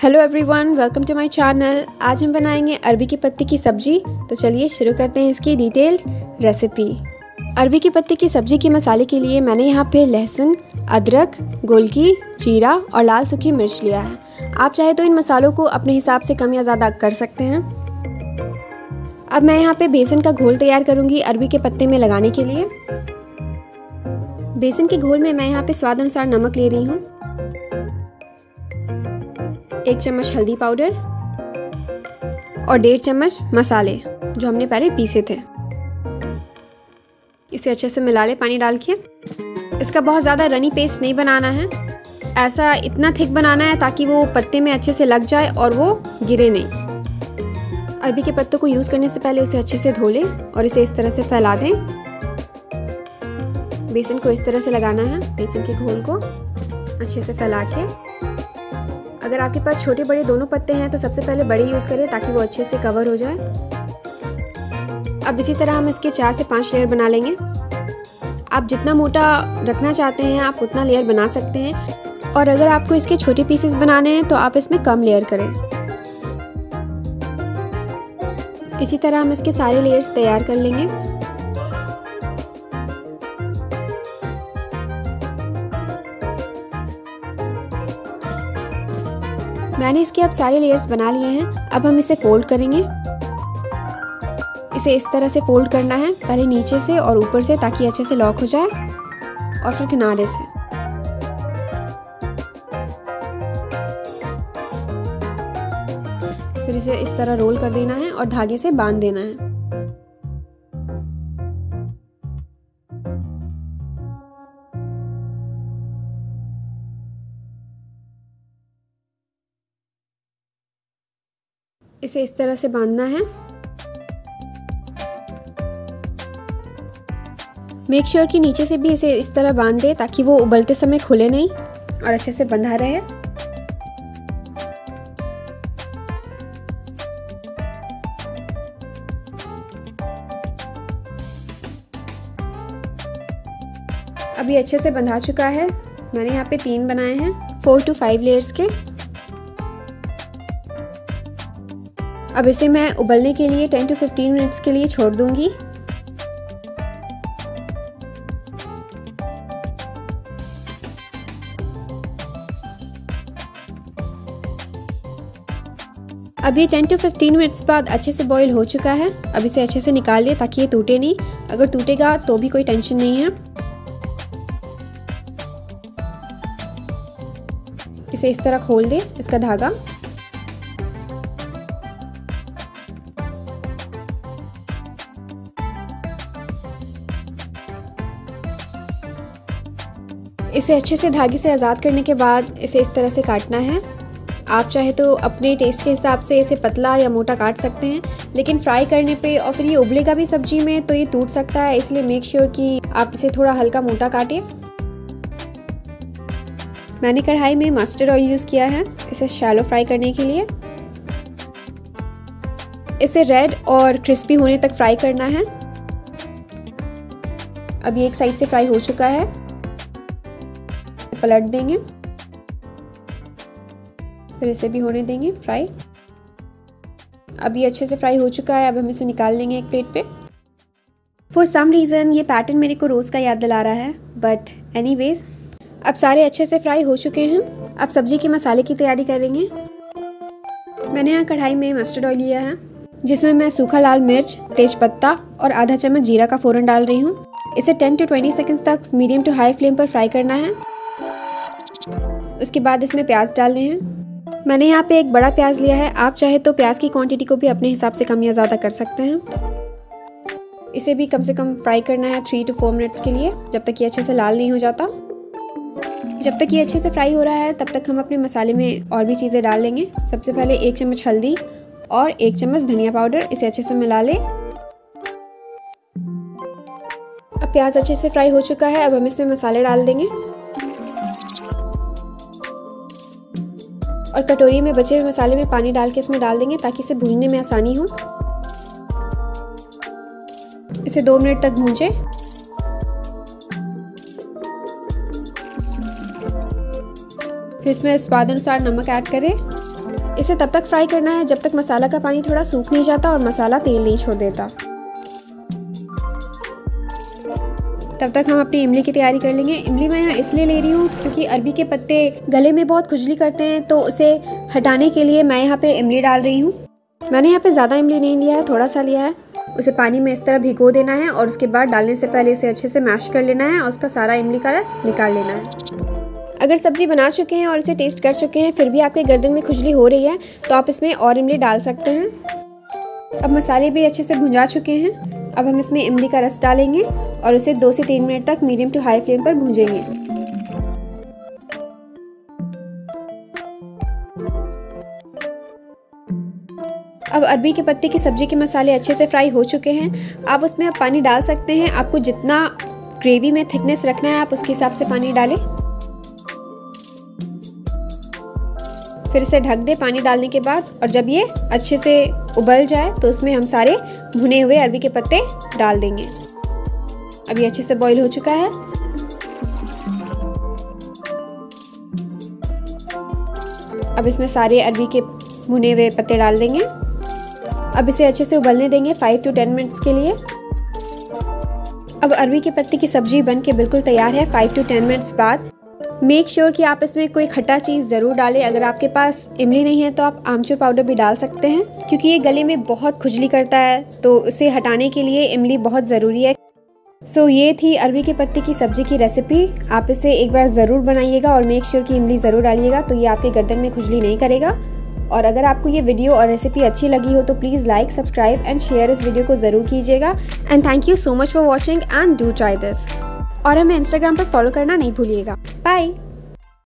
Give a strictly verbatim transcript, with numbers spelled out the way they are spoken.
Hello everyone, welcome to my channel. आज हम बनाएंगे अरबी की पत्ती की सब्जी। तो चलिए शुरू करते हैं इसकी डिटेल्ड रेसिपी। अरबी की पत्ती की सब्जी के मसाले के लिए मैंने यहाँ पे लहसुन, अदरक, गोलकी, जीरा और लाल सूखी मिर्च लिया है। आप चाहे तो इन मसालों को अपने हिसाब से कम या ज़्यादा कर सकते हैं। अब मैं यहाँ पे बेसन का घोल तैयार करूँगी अरबी के पत्ते में लगाने के लिए। बेसन के घोल में मैं यहाँ पे स्वाद अनुसार नमक ले रही हूँ, एक चम्मच हल्दी पाउडर और डेढ़ चम्मच मसाले जो हमने पहले पीसे थे। इसे अच्छे से मिला ले पानी डाल के। इसका बहुत ज़्यादा रनी पेस्ट नहीं बनाना है, ऐसा इतना थिक बनाना है ताकि वो पत्ते में अच्छे से लग जाए और वो गिरे नहीं। अरबी के पत्तों को यूज़ करने से पहले उसे अच्छे से धो लें और इसे इस तरह से फैला दें। बेसन को इस तरह से लगाना है, बेसन के घोल को अच्छे से फैला के। अगर आपके पास छोटे बड़े दोनों पत्ते हैं तो सबसे पहले बड़े यूज़ करें ताकि वो अच्छे से कवर हो जाए। अब इसी तरह हम इसके चार से पाँच लेयर बना लेंगे। आप जितना मोटा रखना चाहते हैं आप उतना लेयर बना सकते हैं, और अगर आपको इसके छोटे पीसेस बनाने हैं तो आप इसमें कम लेयर करें। इसी तरह हम इसके सारे लेयर्स तैयार कर लेंगे। मैंने इसके अब सारे लेयर्स बना लिए हैं। अब हम इसे फोल्ड करेंगे। इसे इस तरह से फोल्ड करना है, पहले नीचे से और ऊपर से, ताकि अच्छे से लॉक हो जाए, और फिर किनारे से। फिर इसे इस तरह रोल कर देना है और धागे से बांध देना है। इसे इस तरह से बांधना है। मेक श्योर कि नीचे से भी इसे इस तरह बांध दे ताकि वो उबलते समय खुले नहीं और अच्छे से बंधा रहे। अभी अच्छे से बंधा चुका है। मैंने यहाँ पे तीन बनाए हैं, फोर टू फाइव लेयर्स के। अब इसे मैं उबलने के लिए टेन टू फिफ्टीन मिनट्स के लिए छोड़ दूंगी। अब ये टेन टू फिफ्टीन मिनट्स बाद अच्छे से बॉईल हो चुका है। अब इसे अच्छे से निकाल लिया ताकि ये टूटे नहीं। अगर टूटेगा तो भी कोई टेंशन नहीं है। इसे इस तरह खोल दे इसका धागा। इसे अच्छे से धागे से आज़ाद करने के बाद इसे इस तरह से काटना है। आप चाहे तो अपने टेस्ट के हिसाब से इसे पतला या मोटा काट सकते हैं, लेकिन फ्राई करने पे और फिर ये उबलेगा भी सब्जी में तो ये टूट सकता है, इसलिए मेक श्योर कि आप इसे थोड़ा हल्का मोटा काटें। मैंने कढ़ाई में मस्टर्ड ऑयल यूज़ किया है इसे शैलो फ्राई करने के लिए। इसे रेड और क्रिस्पी होने तक फ्राई करना है। अब ये एक साइड से फ्राई हो चुका है, पलट देंगे, फिर इसे भी होने देंगे फ्राई। अब ये अच्छे से फ्राई हो चुका है। अब हम इसे निकाल लेंगे एक प्लेट पे। फॉर सम रीज़न ये पैटर्न मेरे को रोज़ का याद दिला रहा है, बट एनीवेज अब सारे अच्छे से फ्राई हो चुके हैं। अब सब्जी के मसाले की तैयारी करेंगे। मैंने यहाँ कढ़ाई में मस्टर्ड ऑयल लिया है, जिसमें मैं सूखा लाल मिर्च, तेजपत्ता और आधा चम्मच जीरा का फोरन डाल रही हूँ। इसे टेन टू ट्वेंटी सेकेंड्स तक मीडियम टू हाई फ्लेम पर फ्राई करना है। उसके बाद इसमें प्याज डालने हैं। मैंने यहाँ पे एक बड़ा प्याज लिया है। आप चाहे तो प्याज की क्वांटिटी को भी अपने हिसाब से कम या ज़्यादा कर सकते हैं। इसे भी कम से कम फ्राई करना है थ्री टू फोर मिनट्स के लिए, जब तक ये अच्छे से लाल नहीं हो जाता। जब तक ये अच्छे से फ्राई हो रहा है तब तक हम अपने मसाले में और भी चीज़ें डाल लेंगे। सबसे पहले एक चम्मच हल्दी और एक चम्मच धनिया पाउडर, इसे अच्छे से मिला लें। अब प्याज अच्छे से फ्राई हो चुका है। अब हम इसमें मसाले डाल देंगे और कटोरी में बचे हुए मसाले में पानी डाल के इसमें डाल देंगे ताकि इसे भूनने में आसानी हो। इसे दो मिनट तक भूंजें। फिर इसमें स्वाद अनुसार नमक ऐड करें इसे तब तक फ्राई करना है जब तक मसाला का पानी थोड़ा सूख नहीं जाता और मसाला तेल नहीं छोड़ देता। तब तक हम अपनी इमली की तैयारी कर लेंगे। इमली मैं यहाँ इसलिए ले रही हूँ क्योंकि अरबी के पत्ते गले में बहुत खुजली करते हैं, तो उसे हटाने के लिए मैं यहाँ पे इमली डाल रही हूँ। मैंने यहाँ पे ज़्यादा इमली नहीं लिया है, थोड़ा सा लिया है। उसे पानी में इस तरह भिगो देना है और उसके बाद डालने से पहले इसे अच्छे से मैश कर लेना है और उसका सारा इमली का रस निकाल लेना है। अगर सब्ज़ी बना चुके हैं और इसे टेस्ट कर चुके हैं फिर भी आपके गर्दन में खुजली हो रही है तो आप इसमें और इमली डाल सकते हैं। अब मसाले भी अच्छे से भुंजा चुके हैं। अब हम इसमें इमली का रस डालेंगे और उसे दो से तीन मिनट तक मीडियम टू हाई फ्लेम पर भूंजेंगे। अब अरबी के पत्ते की सब्जी के मसाले अच्छे से फ्राई हो चुके हैं। आप उसमें अब पानी डाल सकते हैं। आपको जितना ग्रेवी में थिकनेस रखना है आप उसके हिसाब से पानी डालें। फिर इसे ढक दें पानी डालने के बाद, और जब ये अच्छे से उबल जाए तो उसमें हम सारे भुने हुए अरबी के पत्ते डाल देंगे। अब ये अच्छे से बॉईल हो चुका है। अब इसमें सारे अरबी के भुने हुए पत्ते डाल देंगे। अब इसे अच्छे से उबलने देंगे फाइव टू टेन मिनट्स के लिए। अब अरबी के पत्ते की सब्जी बन के बिल्कुल तैयार है फाइव टू टेन मिनट्स बाद। मेक श्योर कि आप इसमें कोई खट्टा चीज़ ज़रूर डालें। अगर आपके पास इमली नहीं है तो आप आमचूर पाउडर भी डाल सकते हैं, क्योंकि ये गले में बहुत खुजली करता है, तो उसे हटाने के लिए इमली बहुत ज़रूरी है। सो so, ये थी अरबी के पत्ते की सब्ज़ी की रेसिपी। आप इसे एक बार ज़रूर बनाइएगा और मेक श्योर कि इमली ज़रूर डालिएगा, तो ये आपके गर्दन में खुजली नहीं करेगा। और अगर आपको ये वीडियो और रेसिपी अच्छी लगी हो तो please like, subscribe and share इस वीडियो को ज़रूर कीजिएगा। And thank you so much for watching and do try this. और हमें इंस्टाग्राम पर फॉलो करना नहीं भूलिएगा। बाय।